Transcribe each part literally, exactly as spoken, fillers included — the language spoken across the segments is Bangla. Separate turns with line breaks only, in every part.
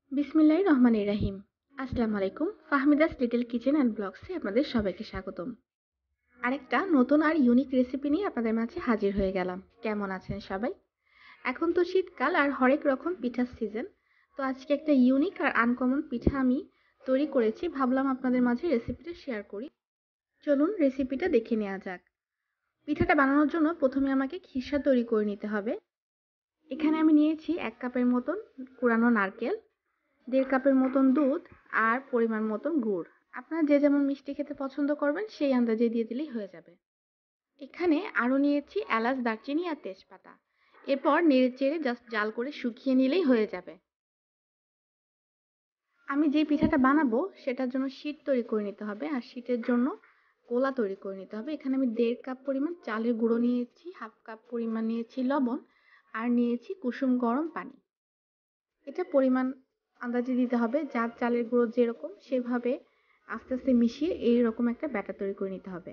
বিসমিল্লাহির রহমানির রহিম। আসসালামু আলাইকুম। ফাহমিদাস লিটল কিচেন অ্যান্ড ব্লগসে আপনাদের সবাইকে স্বাগতম। আরেকটা নতুন আর ইউনিক রেসিপি নিয়ে আপনাদের মাঝে হাজির হয়ে গেলাম। কেমন আছেন সবাই? এখন তো শীতকাল আর হরেক রকম পিঠার সিজন। তো আজকে একটা ইউনিক আর আনকমন পিঠা আমি তৈরি করেছি, ভাবলাম আপনাদের মাঝে রেসিপিটা শেয়ার করি। চলুন রেসিপিটা দেখে নেওয়া যাক। পিঠাটা বানানোর জন্য প্রথমে আমাকে খিসা তৈরি করে নিতে হবে। এখানে আমি নিয়েছি এক কাপের মতন কুড়ানো নারকেল, দেড় কাপের মতন দুধ আর পরিমাণ মতন গুড়। আপনারা যে যেমন মিষ্টি খেতে পছন্দ করবেন সেই আন্দাজে দিয়ে দিলেই হয়ে যাবে। এখানে আরও নিয়েছি এলাচ, দারচিনি আর তেজপাতা। এরপর নেড়ে চেড়ে জাস্ট জাল করে শুকিয়ে নিলেই হয়ে যাবে। আমি যে পিঠাটা বানাবো সেটার জন্য শীট তৈরি করে নিতে হবে, আর শীটের জন্য গোলা তৈরি করে নিতে হবে। এখানে আমি দেড় কাপ পরিমাণ চালের গুঁড়ো নিয়েছি, হাফ কাপ পরিমাণ নিয়েছি লবণ, আর নিয়েছি কুসুম গরম পানি। এটা পরিমাণ আন্দাজে দিতে হবে, যার চালের গুঁড়ো যেরকম সেভাবে আস্তে আস্তে মিশিয়ে এইরকম একটা ব্যাটার তৈরি করে নিতে হবে।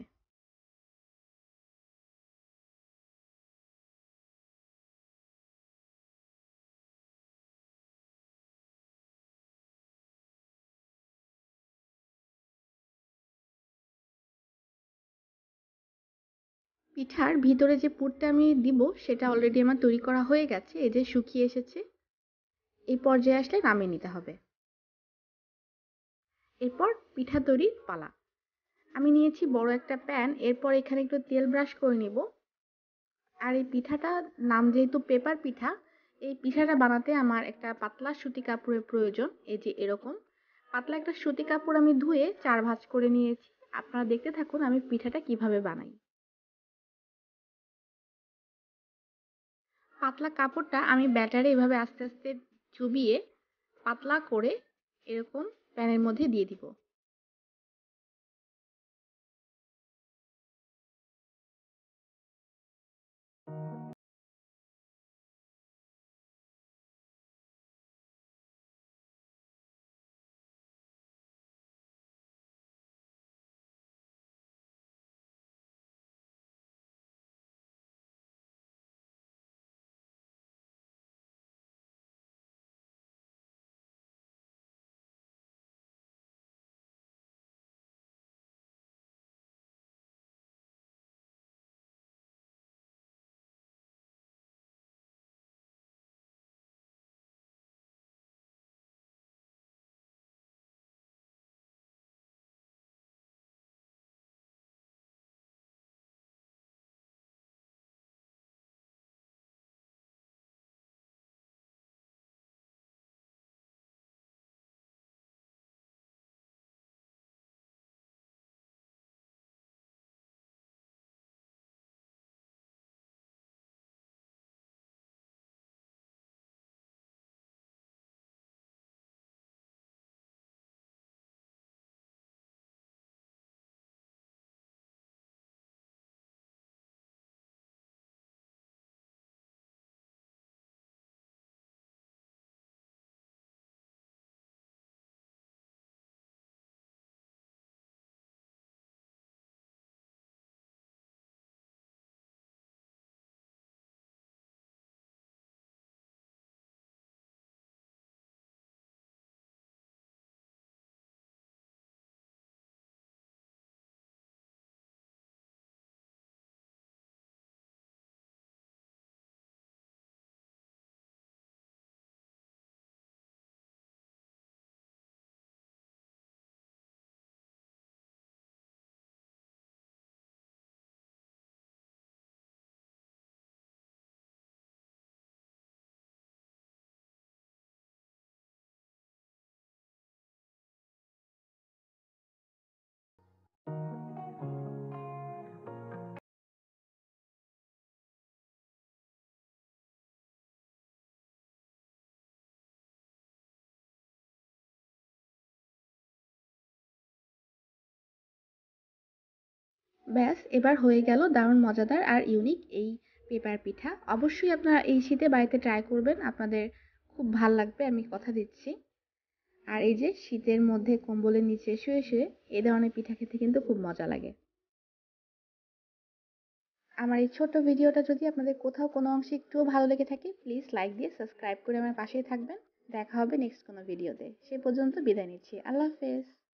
পিঠার ভিতরে যে পুরটা আমি দিব সেটা অলরেডি আমার তৈরি করা হয়ে গেছে, এই যে শুকিয়ে এসেছে। এই পর্যায়ে আসলে নামিয়ে নিতে হবে। এরপর পিঠা তৈরির পালা। আমি নিয়েছি বড় একটা প্যান, এরপর এখানে একটু তেল ব্রাশ করে নিব। আর এই পিঠাটার নাম যেহেতু পেপার পিঠা, এই পিঠাটা বানাতে আমার একটা পাতলা সুতি কাপড়ের প্রয়োজন। এই যে এরকম পাতলা একটা সুতি কাপড় আমি ধুয়ে চার ভাঁজ করে নিয়েছি। আপনারা দেখতে থাকুন আমি পিঠাটা কিভাবে বানাই। পাতলা কাপড়টা আমি ব্যাটারে এভাবে আস্তে আস্তে চুবিয়ে পাতলা করে এরকম প্যানের মধ্যে দিয়ে দিব। ব্যাস, এবার হয়ে গেল দারুণ মজাদার আর ইউনিক এই পেপার পিঠা। অবশ্যই আপনারা এই শীতে বাড়িতে ট্রাই করবেন, আপনাদের খুব ভাল লাগবে, আমি কথা দিচ্ছি। আর এই যে শীতের মধ্যে কম্বলের নিচে শুয়ে শুয়ে এই ধরনের পিঠা খেতে কিন্তু খুব মজা লাগে। আমার এই ছোট্ট ভিডিওটা যদি আপনাদের কোথাও কোনো অংশে একটুও ভালো লেগে থাকে, প্লিজ লাইক দিয়ে সাবস্ক্রাইব করে আমার পাশেই থাকবেন। দেখা হবে নেক্সট কোনো ভিডিওতে। সে পর্যন্ত বিদায় নিচ্ছি। আল্লাহ হাফেজ।